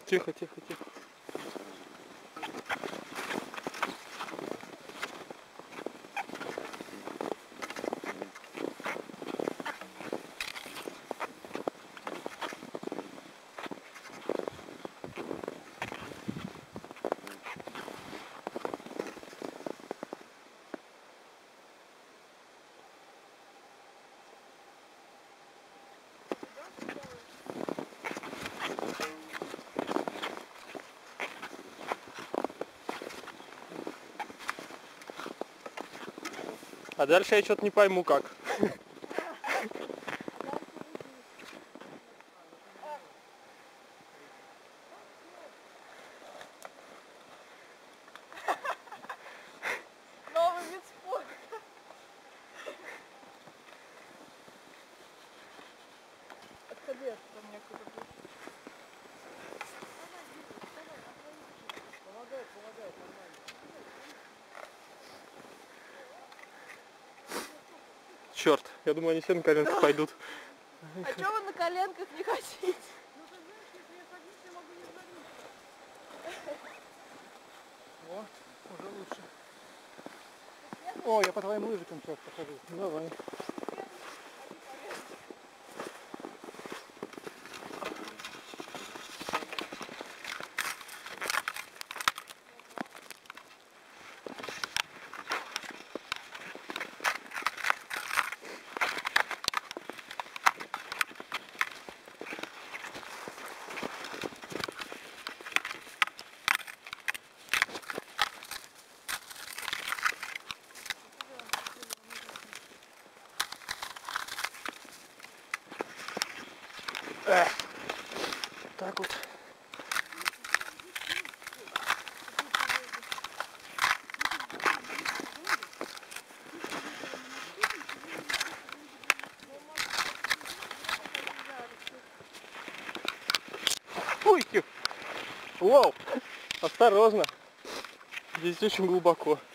Тихо, тихо, тихо. А дальше я что-то не пойму как. Новый вид спорта. Отходи от меня куда-то. Помогает, нормально. Черт, я думаю, они все на коленках пойдут. А чё вы на коленках не хотите? Ну ты знаешь, если я садюсь, я могу не садиться. О, уже лучше. О, я по твоим лыжикам сейчас похожу. Давай. Так вот. Ой, вау, осторожно, здесь очень глубоко.